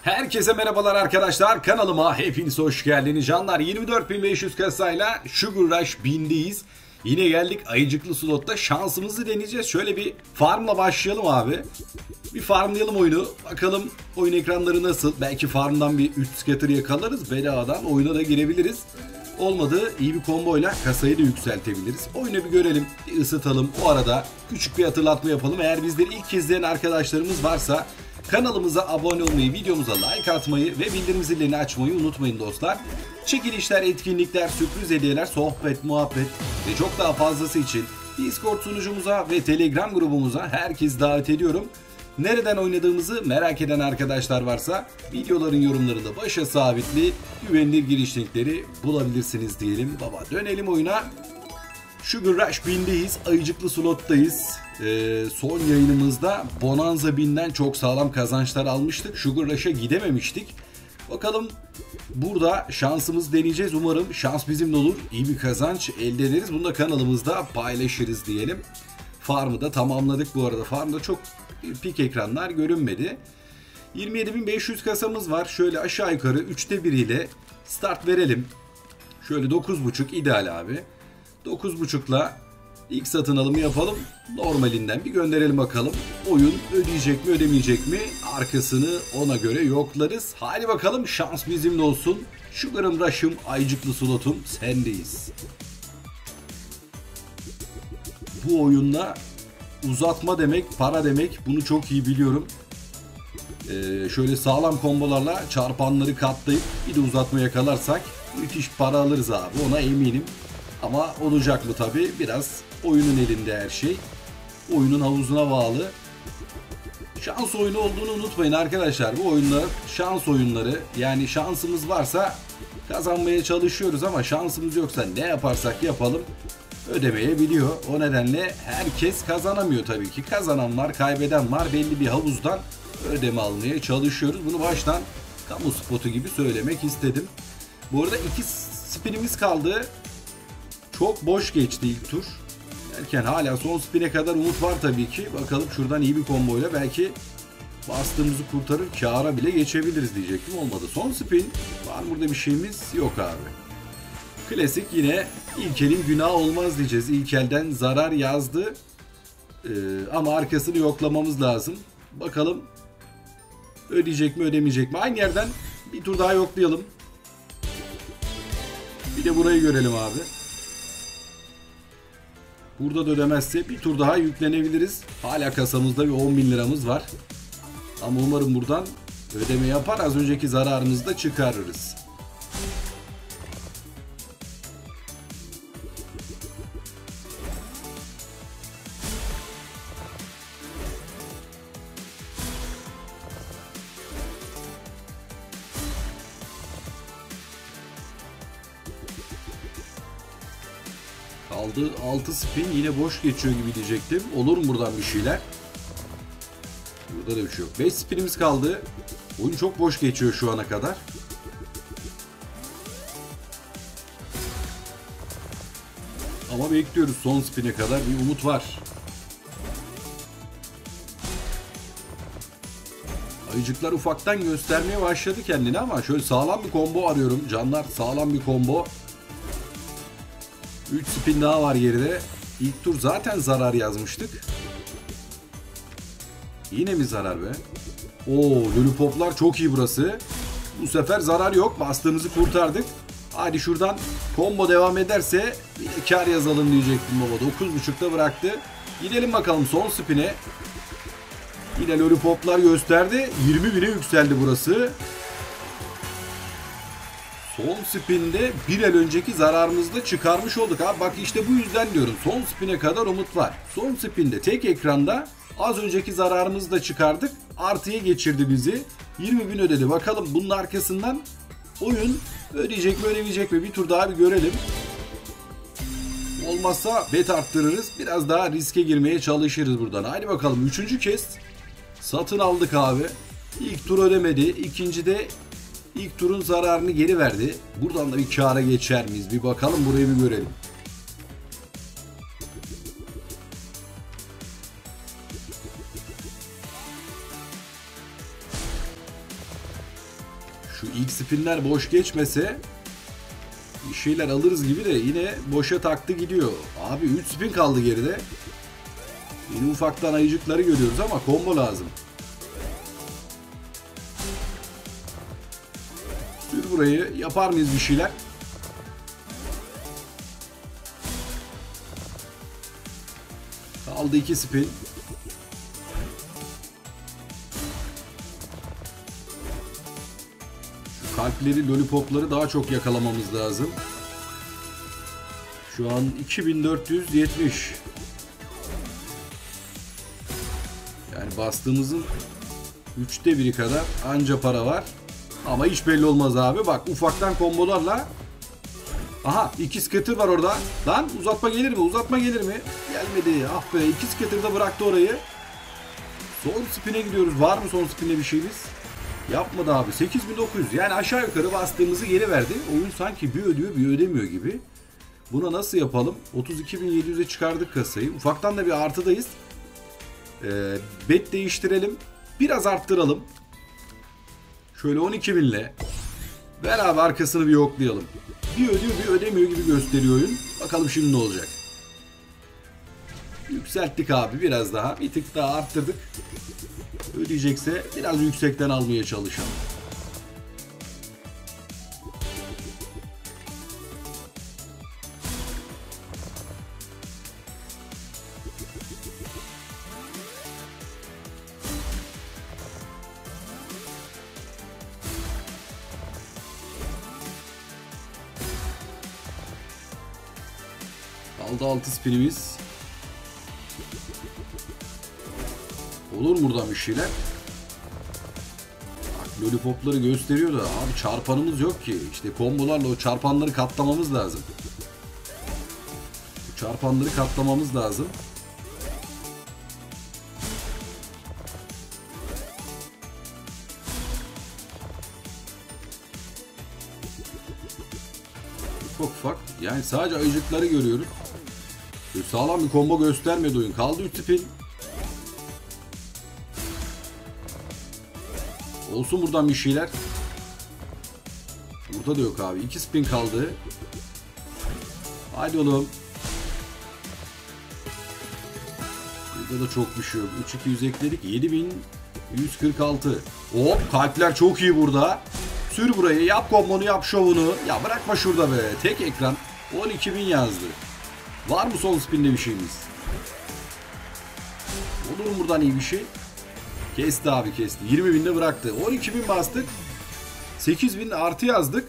Herkese merhabalar arkadaşlar, kanalıma hepiniz hoş geldiniz canlar. 24.500 kasayla Sugar Rush 1000'deyiz. Yine geldik ayıcıklı slotta, şansımızı deneyeceğiz. Şöyle bir farmla başlayalım abi. Bir farmlayalım oyunu, bakalım oyun ekranları nasıl. Belki farmdan bir 3 scatter yakalarız, bedavadan oyuna da girebiliriz. Olmadı iyi bir komboyla kasayı da yükseltebiliriz. Oyunu bir görelim, bir ısıtalım. O arada küçük bir hatırlatma yapalım. Eğer bizleri ilk izleyen arkadaşlarımız varsa kanalımıza abone olmayı, videomuza like atmayı ve bildirim zilini açmayı unutmayın dostlar. Çekilişler, etkinlikler, sürpriz hediyeler, sohbet, muhabbet ve çok daha fazlası için Discord sunucumuza ve Telegram grubumuza herkes davet ediyorum. Nereden oynadığımızı merak eden arkadaşlar varsa videoların yorumlarında başa sabitli güvenilir giriş linkleri bulabilirsiniz diyelim. Baba dönelim oyuna. Sugar Rush 1000'deyiz. Ayıcıklı slottayız. Son yayınımızda Bonanza 1000'den çok sağlam kazançlar almıştık. Sugar Rush'a gidememiştik. Bakalım burada şansımız deneyeceğiz. Umarım şans bizimle olur. İyi bir kazanç elde ederiz. Bunu da kanalımızda paylaşırız diyelim. Farm'ı da tamamladık bu arada. Farm'da çok pik ekranlar görünmedi. 27.500 kasamız var. Şöyle aşağı yukarı 3'te 1 ile start verelim. Şöyle 9.5 ideal abi. 9.5'la ilk satın alımı yapalım. Normalinden bir gönderelim bakalım. Oyun ödeyecek mi ödemeyecek mi? Arkasını ona göre yoklarız. Hadi bakalım şans bizimle olsun. Sugar'ım, Rush'ım, ayıcıklı slotum sendeyiz. Bu oyunda uzatma demek, para demek. Bunu çok iyi biliyorum. Şöyle sağlam kombolarla çarpanları katlayıp bir de uzatma yakalarsak müthiş para alırız abi. Ona eminim. Ama olacak mı tabi? Biraz oyunun elinde her şey. Oyunun havuzuna bağlı. Şans oyunu olduğunu unutmayın arkadaşlar. Bu oyunlar şans oyunları. Yani şansımız varsa kazanmaya çalışıyoruz ama şansımız yoksa ne yaparsak yapalım ödemeyebiliyor. O nedenle herkes kazanamıyor tabii ki. Kazanan var, kaybeden var. Belli bir havuzdan ödeme almaya çalışıyoruz. Bunu baştan kamu spotu gibi söylemek istedim. Bu arada 2 spinimiz kaldı. Çok boş geçti ilk tur. Derken hala son spin'e kadar umut var tabii ki. Bakalım şuradan iyi bir komboyla belki bastığımızı kurtarır, kâra bile geçebiliriz diyecektim. Olmadı. Son spin. Var burada bir şeyimiz? Yok abi. Klasik yine ilkelin günahı olmaz diyeceğiz. İlkelden zarar yazdı. Ama arkasını yoklamamız lazım. Bakalım ödeyecek mi ödemeyecek mi? Aynı yerden bir tur daha yoklayalım. Bir de burayı görelim abi. Burada da ödemezse bir tur daha yüklenebiliriz. Hala kasamızda bir 10.000 liramız var. Ama umarım buradan ödeme yapar. Az önceki zararımızı da çıkarırız. Kaldı 6 spin, yine boş geçiyor gibi diyecektim. Olur mu buradan bir şeyler? Burada da bir şey yok. 5 spinimiz kaldı. Oyun çok boş geçiyor şu ana kadar. Ama bekliyoruz, son spine kadar bir umut var. Ayıcıklar ufaktan göstermeye başladı kendini ama şöyle sağlam bir combo arıyorum. Canlar, sağlam bir combo. 3 spin daha var geride. İlk tur zaten zarar yazmıştık. Yine mi zarar be? Oo, lollipoplar çok iyi burası. Bu sefer zarar yok. Bastığımızı kurtardık. Hadi şuradan combo devam ederse bir de kar yazalım diyecektim baba. 9.5'ta bıraktı. Gidelim bakalım son spin'e. Yine lollipoplar gösterdi. 20.000'e yükseldi burası. Son spinde bir el önceki zararımızı da çıkarmış olduk. Abi bak işte bu yüzden diyorum. Son spine kadar umut var. Son spinde tek ekranda az önceki zararımızı da çıkardık. Artıya geçirdi bizi. 20.000 ödedi. Bakalım bunun arkasından oyun ödeyecek mi ödemeyecek mi? Bir tur daha bir görelim. Olmazsa bet arttırırız. Biraz daha riske girmeye çalışırız buradan. Haydi bakalım. 3. kez satın aldık abi. İlk tur ödemedi. İkincide İlk turun zararını geri verdi. Buradan da bir kâra geçer miyiz? Bir bakalım, burayı bir görelim. Şu ilk spinler boş geçmese bir şeyler alırız gibi de yine boşa taktı gidiyor. Abi 3 spin kaldı geride. Yine ufaktan ayıcıkları görüyoruz ama combo lazım. Sür burayı. Yapar mıyız bir şeyler? Kaldı 2 spin. Şu kalpleri, lollipopları daha çok yakalamamız lazım. Şu an 2470. Yani bastığımızın 3'te 1'i kadar anca para var. Ama hiç belli olmaz abi. Bak ufaktan kombolarla. Aha 2 scatter var orada. Lan uzatma gelir mi? Uzatma gelir mi? Gelmedi. Ah be 2 scatter da bıraktı orayı. Son spin'e gidiyoruz. Var mı son spin'e bir şeyimiz? Yapmadı abi. 8900. Yani aşağı yukarı bastığımızı geri verdi. Oyun sanki bir ödüyor bir ödemiyor gibi. Buna nasıl yapalım? 32.700'e çıkardık kasayı. Ufaktan da bir artıdayız. Bet değiştirelim. Biraz arttıralım. Şöyle 12.000'le. Ver abi arkasını bir yoklayalım. Bir ödüyor bir ödemiyor gibi gösteriyor oyun. Bakalım şimdi ne olacak. Yükselttik abi biraz daha. Bir tık daha arttırdık. Ödeyecekse biraz yüksekten almaya çalışalım. Kaldı 6 spinimiz. Olur mu buradan bir şeyler? Bak lollipopları gösteriyor da abi çarpanımız yok ki. İşte kombolarla o çarpanları katlamamız lazım. Bu çarpanları katlamamız lazım. Ufak ufak. Yani sadece ayıcıkları görüyoruz. Böyle sağlam bir combo göstermedi oyun. Kaldı 3 spin. Olsun buradan bir şeyler. Burada da yok abi. 2 spin kaldı. Hadi oğlum. Burada da çok bir şey yok. 3200 ekledik. 7146. Hop kalpler çok iyi burada. Sür burayı. Yap kombonu yap şovunu. Ya bırakma şurada be. Tek ekran. 12.000 yazdı. Var mı son spinde bir şeyimiz? Olur mu buradan iyi bir şey? Kesti abi kesti. 20.000'de bıraktı. 12.000 bastık. 8.000 artı yazdık.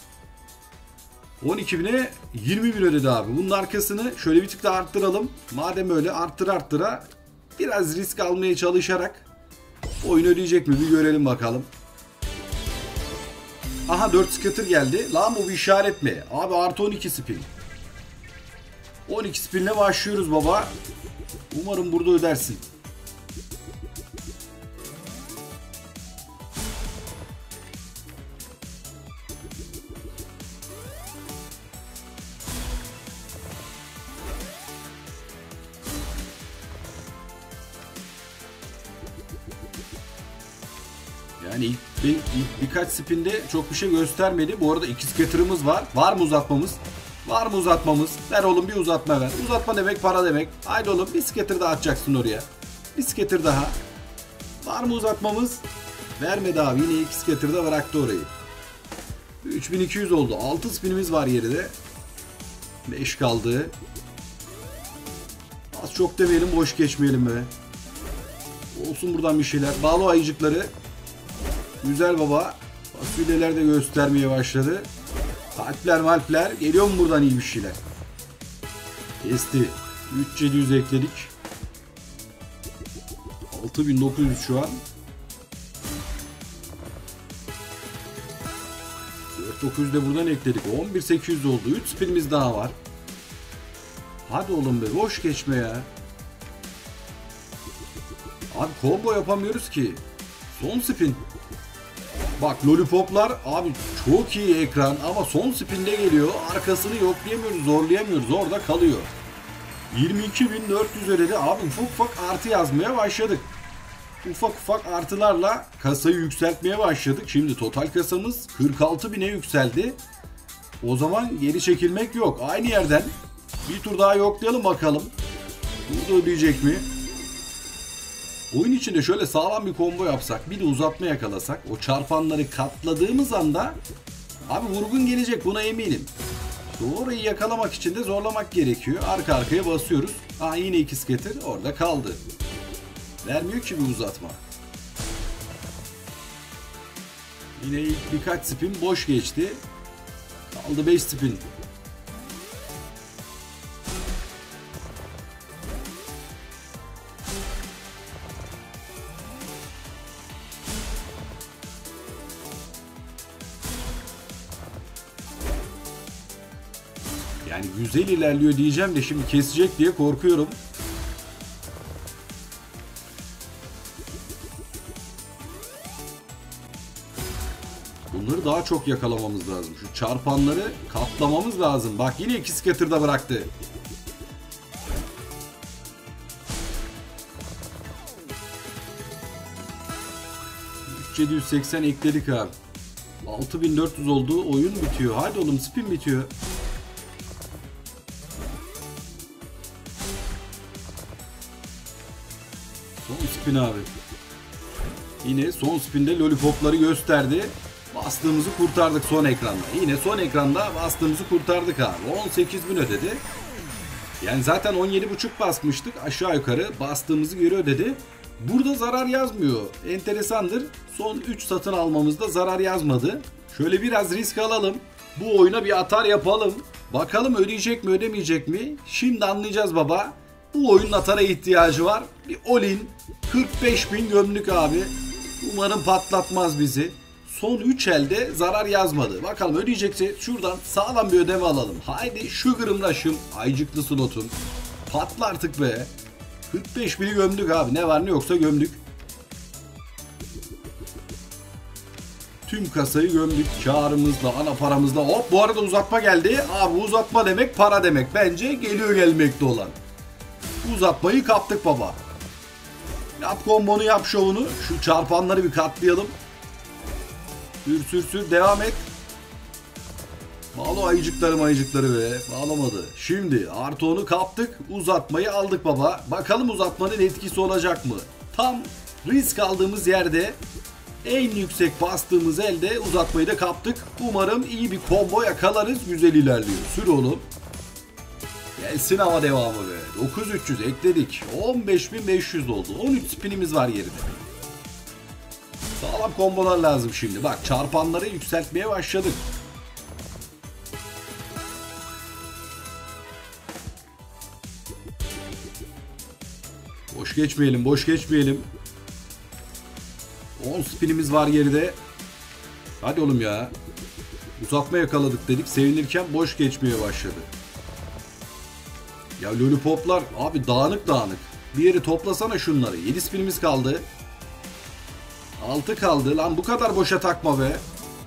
12.000'e 20.000 ödedi abi. Bunun arkasını şöyle bir tık da arttıralım. Madem öyle arttıra biraz risk almaya çalışarak oyun ödeyecek mi bir görelim bakalım. Aha 4 scatter geldi. Lan bu bir işaret mi? Abi artı 12 spin. 12 spinle başlıyoruz baba. Umarım burada ödersin. Yani ilk birkaç spinde çok bir şey göstermedi. Bu arada 2 scatter'ımız var. Var mı uzatmamız? Var mı uzatmamız? Ver oğlum bir uzatma ver. Uzatma demek para demek. Haydi oğlum bir scatter daha atacaksın oraya. Bir scatter daha. Var mı uzatmamız? Vermedi abi. Yine 2 scatter da bıraktı orayı. 3200 oldu. 6 spinimiz var geride. 5 kaldı. Az çok demeyelim boş geçmeyelim be. Olsun buradan bir şeyler. Bağlı ayıcıkları. Güzel baba. Fasulyeler de göstermeye başladı. Kalpler malpler. Geliyor mu buradan iyi bir şeyler? Kesti. 3700 ekledik. 6900 şu an. 4900 de buradan ekledik. 11800 oldu. 3 spinimiz daha var. Hadi oğlum be. Boş geçme ya. Abi combo yapamıyoruz ki. Son spin. Bak lollipoplar abi çok iyi ekran ama son spinde geliyor. Arkasını yoklayamıyoruz, zorlayamıyoruz. Orada kalıyor. 22.400 ödedi. Abi ufak ufak artı yazmaya başladık. ufak ufak artılarla kasayı yükseltmeye başladık. Şimdi total kasamız 46.000'e yükseldi. O zaman geri çekilmek yok. Aynı yerden bir tur daha yoklayalım bakalım. Burada ödeyecek mi? Oyun içinde şöyle sağlam bir combo yapsak, bir de uzatma yakalasak, o çarpanları katladığımız anda abi vurgun gelecek, buna eminim. Orayı yakalamak için de zorlamak gerekiyor. Arka arkaya basıyoruz. Yine iki scatter orada kaldı. Vermiyor ki bir uzatma. Yine ilk birkaç spin boş geçti. Kaldı 5 spin. Yani güzel ilerliyor diyeceğim de şimdi kesecek diye korkuyorum. Bunları daha çok yakalamamız lazım. Şu çarpanları katlamamız lazım. Bak yine iki scatter'da bıraktı. ...3780 ekledik abi. 6400 oldu. Oyun bitiyor. Hadi oğlum, spin bitiyor. Son spin abi. Yine son spinde lollipopları gösterdi. Bastığımızı kurtardık son ekranda. Yine son ekranda bastığımızı kurtardık abi. 18.000 ödedi. Yani zaten 17.5 basmıştık. Aşağı yukarı bastığımızı geri ödedi. Burada zarar yazmıyor. Enteresandır. Son 3 satın almamızda zarar yazmadı. Şöyle biraz risk alalım. Bu oyuna bir atar yapalım. Bakalım ödeyecek mi ödemeyecek mi? Şimdi anlayacağız baba. Bu oyunun atara ihtiyacı var. Bir all-in 45.000 gömlük abi. Umarım patlatmaz bizi. Son 3 elde zarar yazmadı. Bakalım ödeyecekse şuradan sağlam bir ödeme alalım. Haydi Sugar'ım Rush'ım, aycıklı slotum. Patla artık be. 45.000'i gömdük abi. Ne var ne yoksa gömdük. Tüm kasayı gömdük. Karımızla, ana paramızla. Hop, bu arada uzatma geldi. Abi uzatma demek para demek. Bence geliyor gelmekte olan. Uzatmayı kaptık baba. Yap kombonu, yap şovunu. Şu çarpanları bir katlayalım. Sür devam et. Bağlı ayıcıkları be. Bağlamadı. Şimdi artı onu kaptık. Uzatmayı aldık baba. Bakalım uzatmanın etkisi olacak mı? Tam risk aldığımız yerde en yüksek bastığımız elde uzatmayı da kaptık. Umarım iyi bir combo yakalarız. Güzel ilerliyor. Sür oğlum. Gelsin ama devamı be. 9300 ekledik. 15.500 oldu. 13 spinimiz var yerine. Sağlam kombolar lazım şimdi. Bak çarpanları yükseltmeye başladık. Boş geçmeyelim. 10 spinimiz var geride. Hadi oğlum ya. Uzatma yakaladık dedik. Sevinirken boş geçmeye başladı. Ya lollipoplar abi dağınık. Bir yeri toplasana şunları. 7 spinimiz kaldı. 6 kaldı. Lan bu kadar boşa takma be.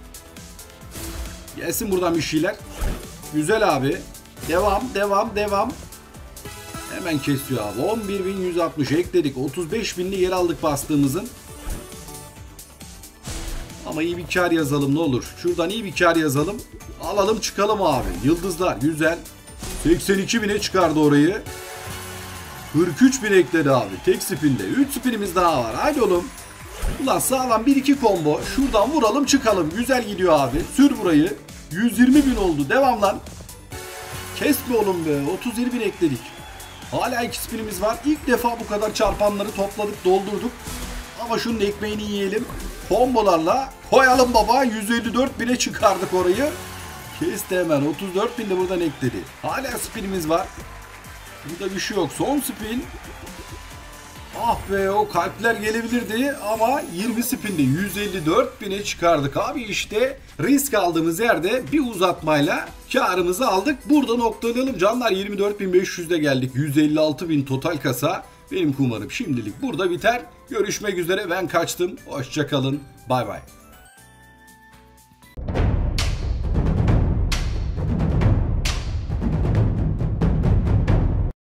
Gelsin buradan bir şeyler. Güzel abi. Devam. Hemen kesiyor abi. 11.160 ekledik. 35.000'li yer aldık bastığımızın. Ama iyi bir kar yazalım ne olur. Şuradan iyi bir kar yazalım. Alalım çıkalım abi. Yıldızlar güzel. 82.000'e çıkardı orayı. 43.000 ekledi abi. Tek spinde. 3 spinimiz daha var. Haydi oğlum. Ulan sağlam 1-2 combo. Şuradan vuralım çıkalım. Güzel gidiyor abi. Sür burayı. 120.000 oldu. Devam lan. Kesme oğlum be. 37.000 ekledik. Hala 2 spinimiz var. İlk defa bu kadar çarpanları topladık, doldurduk. Ama şunun ekmeğini yiyelim. Kombolarla koyalım baba. 154.000'e çıkardık orayı. Kesti hemen. 34.000 de buradan ekledi. Hala spinimiz var. Burada bir şey yok. Son spin. Ah be, o kalpler gelebilirdi ama 20 spinde 154.000'e çıkardık abi. İşte risk aldığımız yerde bir uzatmayla karımızı aldık. Burada noktalayalım canlar. 24.500'de geldik. 156.000 total kasa. Benim kumarım şimdilik burada biter. Görüşmek üzere, ben kaçtım. Hoşça kalın. Bay bay.